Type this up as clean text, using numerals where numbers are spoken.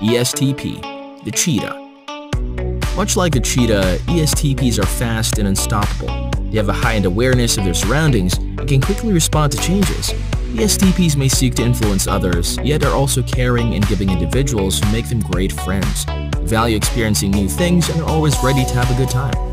ESTP, the cheetah. Much like the cheetah, ESTPs are fast and unstoppable. They have a heightened awareness of their surroundings and can quickly respond to changes. ESTPs may seek to influence others, yet are also caring and giving individuals who make them great friends, value experiencing new things, and are always ready to have a good time.